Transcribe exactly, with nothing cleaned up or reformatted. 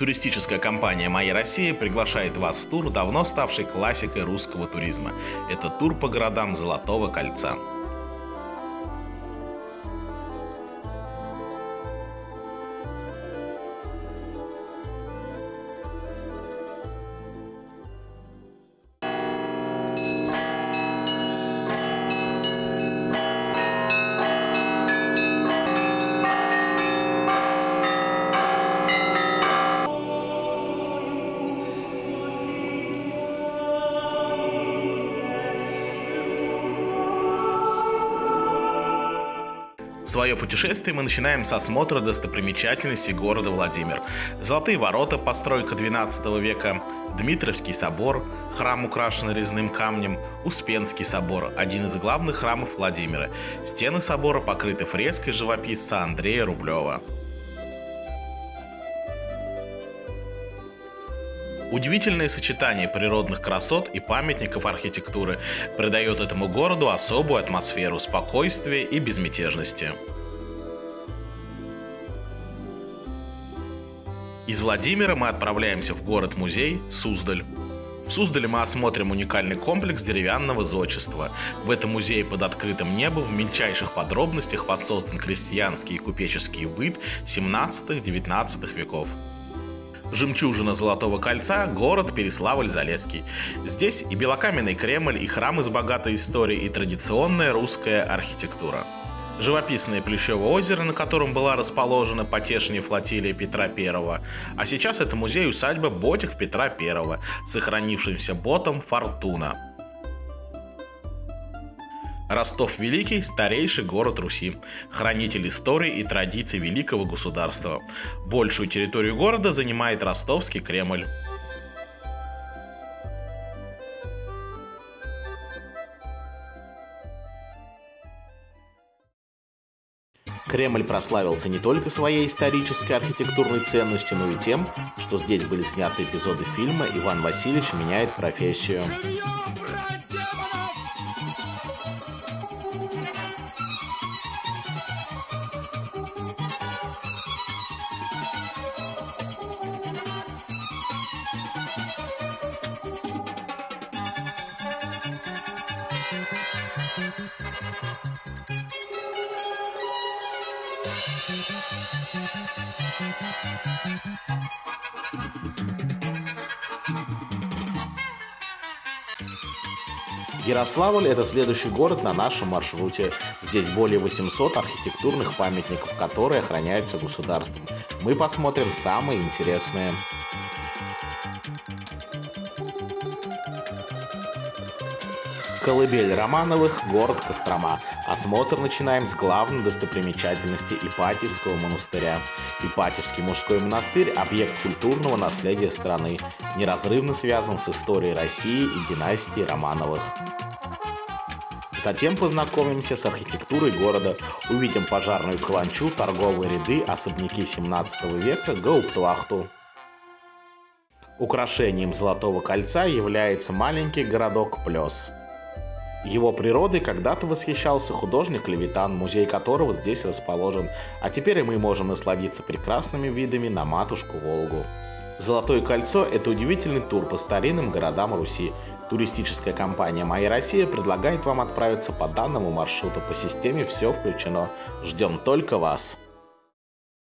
Туристическая компания «Моя Россия» приглашает вас в тур, давно ставший классикой русского туризма. Это тур по городам Золотого кольца. Свое путешествие мы начинаем с осмотра достопримечательностей города Владимир. Золотые ворота, постройка двенадцатого века, Дмитровский собор, храм, украшенный резным камнем, Успенский собор, один из главных храмов Владимира. Стены собора покрыты фреской живописца Андрея Рублева. Удивительное сочетание природных красот и памятников архитектуры придает этому городу особую атмосферу спокойствия и безмятежности. Из Владимира мы отправляемся в город-музей Суздаль. В Суздале мы осмотрим уникальный комплекс деревянного зодчества. В этом музее под открытым небом в мельчайших подробностях воссоздан крестьянский и купеческий быт семнадцатого-девятнадцатого веков. Жемчужина Золотого кольца – город Переславль-Залесский. Здесь и белокаменный Кремль, и храмы с богатой историей, и традиционная русская архитектура. Живописное Плющевое озеро, на котором была расположена потешная флотилия Петра Первого, а сейчас это музей-усадьба Ботик Петра Первого с сохранившимся ботом «Фортуна». Ростов-Великий – старейший город Руси, хранитель истории и традиций великого государства. Большую территорию города занимает Ростовский Кремль. Кремль прославился не только своей исторической архитектурной ценностью, но и тем, что здесь были сняты эпизоды фильма «Иван Васильевич меняет профессию». Ярославль – это следующий город на нашем маршруте. Здесь более восьмисот архитектурных памятников, которые охраняются государством. Мы посмотрим самые интересные. Колыбель Романовых, город Кострома. Осмотр начинаем с главной достопримечательности Ипатьевского монастыря. Ипатьевский мужской монастырь – объект культурного наследия страны, неразрывно связан с историей России и династией Романовых. Затем познакомимся с архитектурой города, увидим пожарную каланчу, торговые ряды, особняки семнадцатого века, гауптвахту. Украшением Золотого кольца является маленький городок Плес. Его природой когда-то восхищался художник Левитан, музей которого здесь расположен, а теперь мы можем насладиться прекрасными видами на матушку Волгу. Золотое кольцо – это удивительный тур по старинным городам Руси. Туристическая компания «Моя Россия» предлагает вам отправиться по данному маршруту по системе «Все включено». Ждем только вас!